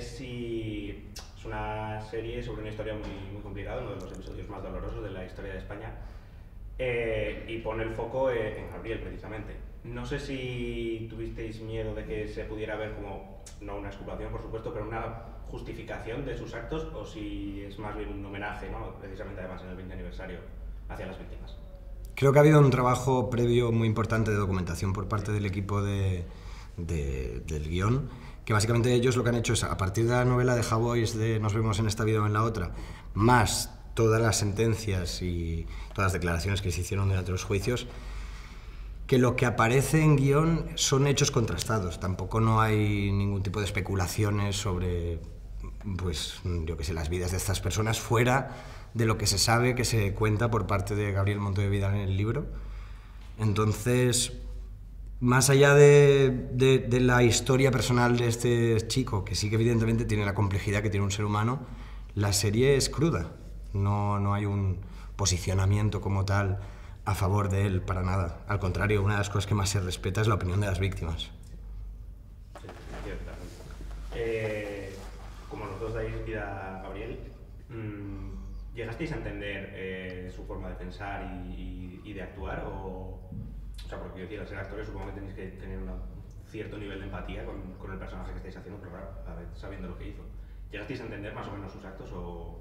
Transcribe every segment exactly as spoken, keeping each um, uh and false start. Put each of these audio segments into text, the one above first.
es si es una serie sobre una historia muy, muy complicada, uno de los episodios más dolorosos de la historia de España, eh, y pone el foco en Gabriel precisamente. No sé si tuvisteis miedo de que se pudiera ver como, no una exculpación por supuesto, pero una justificación de sus actos, o si es más bien un homenaje, ¿no? Precisamente además en el veinte aniversario, hacia las víctimas. Creo que ha habido un trabajo previo muy importante de documentación por parte del equipo de, de, del guión, que básicamente ellos lo que han hecho es, a partir de la novela de Javois de Nos vemos en esta vida o en la otra, más todas las sentencias y todas las declaraciones que se hicieron durante los juicios, que lo que aparece en guión son hechos contrastados. Tampoco no hay ningún tipo de especulaciones sobre, pues, yo qué sé, las vidas de estas personas fuera de lo que se sabe, que se cuenta por parte de Gabriel Monto de Vidal en el libro. Entonces, más allá de, de, de la historia personal de este chico, que sí que evidentemente tiene la complejidad que tiene un ser humano, la serie es cruda. No, no hay un posicionamiento como tal a favor de él, para nada. Al contrario, una de las cosas que más se respeta es la opinión de las víctimas. Sí, ciertamente. Eh, como los dos dais vida a Gabriel, mmm, ¿llegasteis a entender eh, su forma de pensar y, y, y de actuar? O, o sea, porque yo quiero ser actores, supongo que tenéis que tener un cierto nivel de empatía con, con el personaje que estáis haciendo, pero claro, a ver, sabiendo lo que hizo. ¿Llegasteis a entender más o menos sus actos o...?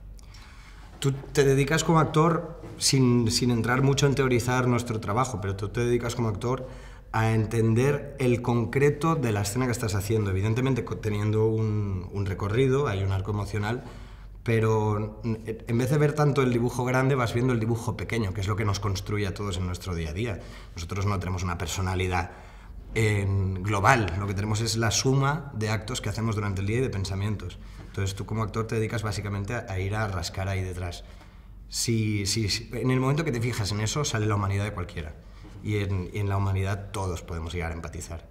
Tú te dedicas como actor, sin, sin entrar mucho en teorizar nuestro trabajo, pero tú te dedicas como actor a entender el concreto de la escena que estás haciendo. Evidentemente, teniendo un, un recorrido, hay un arco emocional, pero en vez de ver tanto el dibujo grande, vas viendo el dibujo pequeño, que es lo que nos construye a todos en nuestro día a día. Nosotros no tenemos una personalidad en global, lo que tenemos es la suma de actos que hacemos durante el día y de pensamientos. Entonces tú como actor te dedicas básicamente a ir a rascar ahí detrás. Si, si, si, en el momento que te fijas en eso, sale la humanidad de cualquiera. Y en, y en la humanidad todos podemos llegar a empatizar.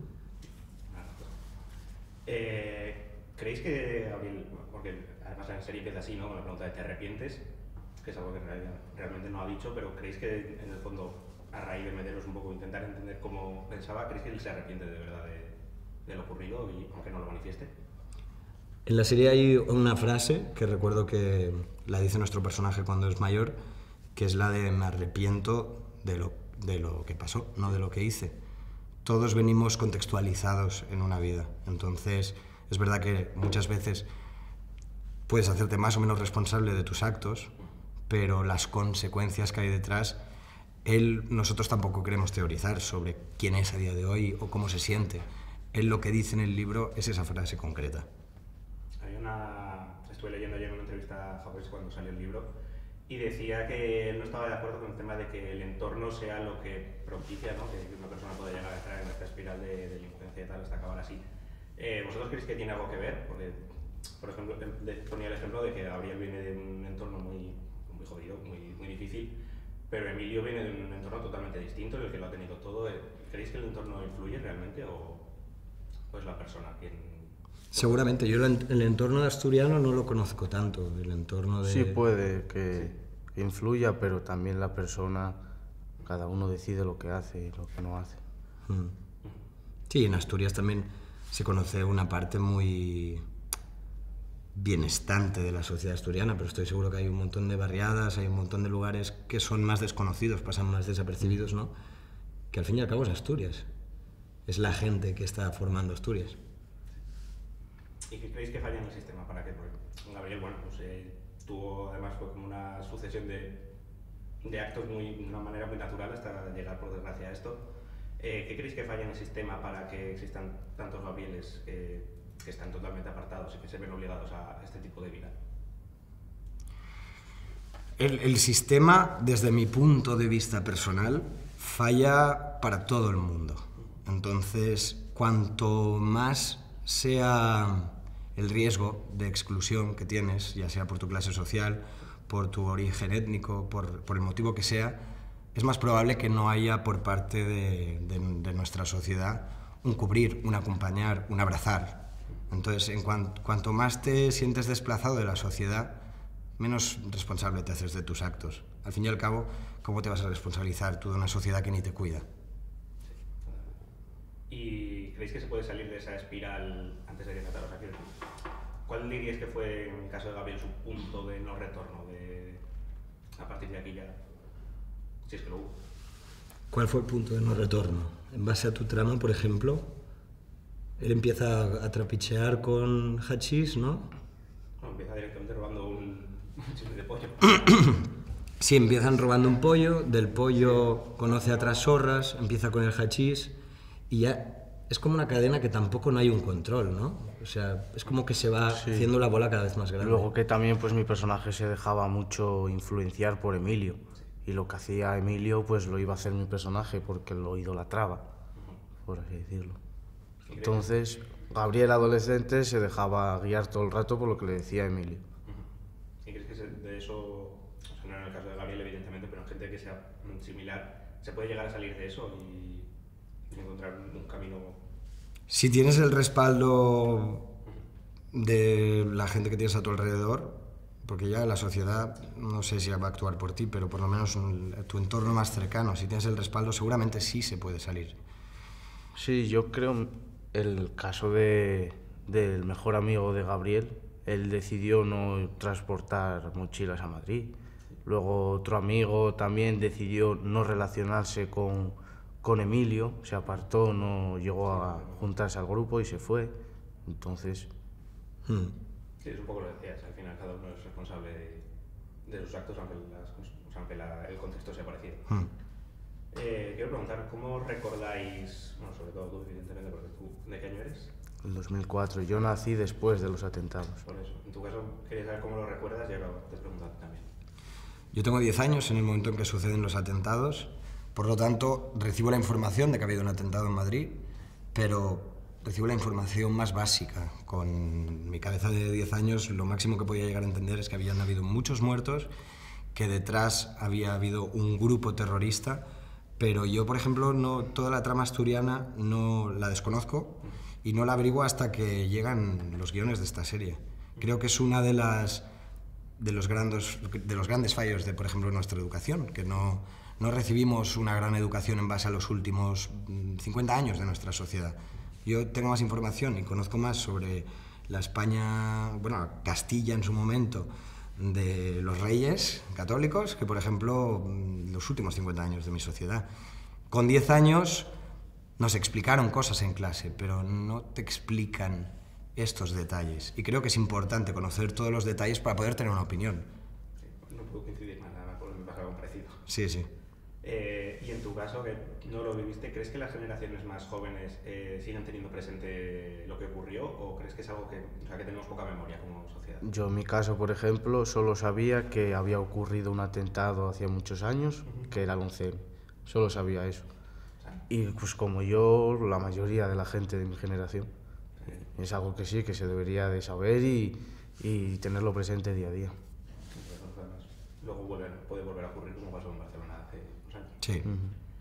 Eh, ¿Creéis que Gabriel, porque además la serie empieza así, ¿no? Con la pregunta de ¿te arrepientes? Que es algo que en realidad, realmente no ha dicho, pero ¿creéis que en el fondo, a raíz de meteros un poco, intentar entender cómo pensaba, ¿creéis que él se arrepiente de verdad de, de lo ocurrido, y aunque no lo manifieste? En la serie hay una frase que recuerdo que la dice nuestro personaje cuando es mayor, que es la de me arrepiento de lo, de lo que pasó, no de lo que hice. Todos venimos contextualizados en una vida, entonces es verdad que muchas veces puedes hacerte más o menos responsable de tus actos, pero las consecuencias que hay detrás, él, nosotros tampoco queremos teorizar sobre quién es a día de hoy o cómo se siente. Él lo que dice en el libro es esa frase concreta. Hay una... Estuve leyendo ayer una entrevista a Javois cuando salió el libro y decía que él no estaba de acuerdo con el tema de que el entorno sea lo que propicia, ¿no? Que una persona pueda llegar a entrar en esta espiral de delincuencia y tal hasta acabar así. Eh, ¿Vosotros creéis que tiene algo que ver? Porque, por ejemplo, ponía el ejemplo de que Gabriel viene de un entorno muy, muy jodido, muy, muy difícil, pero Emilio viene de un entorno totalmente distinto, en el que lo ha tenido todo. ¿Creéis que el entorno influye realmente o, o es la persona quien...? Seguramente, yo el entorno asturiano no lo conozco tanto, el entorno de... Sí puede que sí. influya, pero también la persona, cada uno decide lo que hace y lo que no hace. Mm. Sí, en Asturias también se conoce una parte muy bienestante de la sociedad asturiana, pero estoy seguro que hay un montón de barriadas, hay un montón de lugares que son más desconocidos, pasan más desapercibidos, ¿no? Que al fin y al cabo es Asturias, es la gente que está formando Asturias. ¿Y qué creéis que falla en el sistema para que, porque Gabriel, bueno, pues eh, tuvo, además fue como una sucesión de, de actos muy, de una manera muy natural hasta llegar, por desgracia, a esto? Eh, ¿Qué creéis que falla en el sistema para que existan tantos Gabrieles que, que están totalmente apartados y que se ven obligados a este tipo de vida? El, el sistema, desde mi punto de vista personal, falla para todo el mundo. Entonces, cuanto más sea el riesgo de exclusión que tienes, ya sea por tu clase social, por tu origen étnico, por, por el motivo que sea, es más probable que no haya por parte de, de, de nuestra sociedad un cubrir, un acompañar, un abrazar. Entonces, en cuanto, cuanto más te sientes desplazado de la sociedad, menos responsable te haces de tus actos. Al fin y al cabo, ¿cómo te vas a responsabilizar tú de una sociedad que ni te cuida? ¿Y creéis que se puede salir de esa espiral antes de que mataros aquí? ¿cuál dirías que fue, en el caso de Gabriel, su punto de no retorno? De, a partir de aquí ya, si es que lo hubo. ¿Cuál fue el punto de no retorno? En base a tu trama, por ejemplo, él empieza a trapichear con hachís, ¿no? No, empieza directamente robando un chile de pollo. Sí, empiezan robando un pollo, del pollo conoce a otras zorras, empieza con el hachís y ya es como una cadena que tampoco no hay un control, ¿no? O sea, es como que se va Sí. haciendo la bola cada vez más grande. Luego que también pues mi personaje se dejaba mucho influenciar por Emilio. Y lo que hacía Emilio pues lo iba a hacer mi personaje porque lo idolatraba, por así decirlo. Entonces, Gabriel adolescente se dejaba guiar todo el rato por lo que le decía Emilio. ¿Y crees que se- de eso, o sea, no en el caso de Gabriel evidentemente, pero en gente que sea similar, se puede llegar a salir de eso y encontrar un camino? Si tienes el respaldo de la gente que tienes a tu alrededor, porque ya la sociedad no sé si va a actuar por ti, pero por lo menos en tu entorno más cercano, si tienes el respaldo, seguramente sí se puede salir. Sí, yo creo el caso de, del mejor amigo de Gabriel, él decidió no transportar mochilas a Madrid. Luego otro amigo también decidió no relacionarse con, con Emilio, se apartó, no llegó a juntarse al grupo y se fue. Entonces, Hmm. Sí, es un poco lo que decías, al final cada uno es responsable de, de sus actos, aunque, las, o sea, aunque la, el contexto sea parecido. Hmm. Eh, quiero preguntar, ¿cómo recordáis, bueno, sobre todo tú, evidentemente, porque tú, ¿de qué año eres? el dos mil cuatro, yo nací después de los atentados. Por eso, en tu caso, quería saber cómo lo recuerdas y ahora te he preguntado también. Yo tengo diez años en el momento en que suceden los atentados, por lo tanto recibo la información de que ha habido un atentado en Madrid, pero recibo la información más básica. Con mi cabeza de diez años lo máximo que podía llegar a entender es que habían habido muchos muertos, que detrás había habido un grupo terrorista, pero yo, por ejemplo, no, toda la trama asturiana no la desconozco y no la averiguo hasta que llegan los guiones de esta serie. Creo que es una de las de los grandes, de los grandes fallos de, por ejemplo, nuestra educación, que no, no recibimos una gran educación en base a los últimos cincuenta años de nuestra sociedad. Yo tengo más información y conozco más sobre la España, bueno, Castilla en su momento, de los reyes católicos, que, por ejemplo, los últimos cincuenta años de mi sociedad. Con diez años nos explicaron cosas en clase, pero no te explican estos detalles. Y creo que es importante conocer todos los detalles para poder tener una opinión. Sí, no puedo coincidir más nada, porque me pasa algo parecido. Sí, sí. Eh, y en tu caso, que no lo viviste, ¿crees que las generaciones más jóvenes eh, siguen teniendo presente lo que ocurrió o crees que es algo que, o sea, que tenemos poca memoria como sociedad? Yo en mi caso, por ejemplo, solo sabía que había ocurrido un atentado hacía muchos años, uh-huh. que era el once eme. Solo sabía eso. Y pues como yo, la mayoría de la gente de mi generación. Sí. Es algo que sí, que se debería de saber y, y tenerlo presente día a día. Luego vuelve, puede volver a ocurrir como pasó en Barcelona hace unos años. Sí. Uh-huh.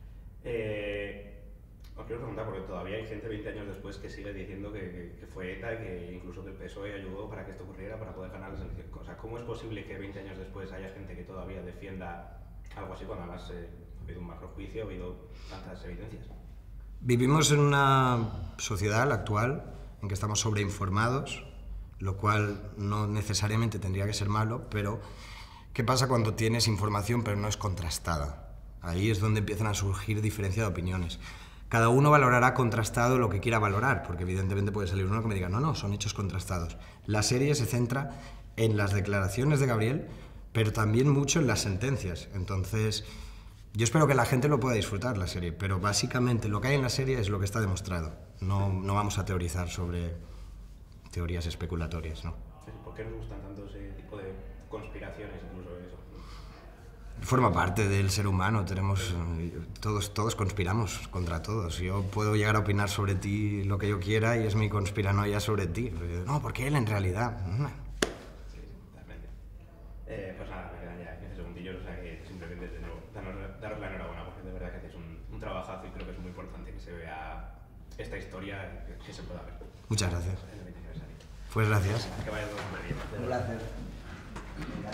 eh, os quiero preguntar, porque todavía hay gente veinte años después que sigue diciendo que, que, que fue ETA y que incluso que el P S O E ayudó para que esto ocurriera, para poder ganar las elecciones. O sea, ¿cómo es posible que veinte años después haya gente que todavía defienda algo así cuando además eh, ha habido un macrojuicio, ha habido tantas evidencias? Vivimos en una sociedad, la actual, en que estamos sobreinformados, lo cual no necesariamente tendría que ser malo, pero ¿qué pasa cuando tienes información pero no es contrastada? Ahí es donde empiezan a surgir diferencias de opiniones. Cada uno valorará contrastado lo que quiera valorar, porque evidentemente puede salir uno que me diga, no, no, son hechos contrastados. La serie se centra en las declaraciones de Gabriel, pero también mucho en las sentencias. Entonces, yo espero que la gente lo pueda disfrutar, la serie, pero básicamente lo que hay en la serie es lo que está demostrado. No, no vamos a teorizar sobre teorías especulatorias, ¿no? ¿Por qué nos gustan tanto ese tipo de conspiraciones, incluso eso? Forma parte del ser humano, tenemos, todos, todos conspiramos contra todos. Yo puedo llegar a opinar sobre ti lo que yo quiera y es mi conspiranoia sobre ti. No, porque él en realidad... Sí, totalmente. Eh, pues nada, me quedan ya quince segundillos, o sea que simplemente de nuevo, daros, daros la enhorabuena, porque de verdad que hacéis un, un trabajazo y creo que es muy importante que se vea esta historia, que, que se pueda ver. Muchas gracias. Pues gracias. Que vaya todo muy bien. Un placer.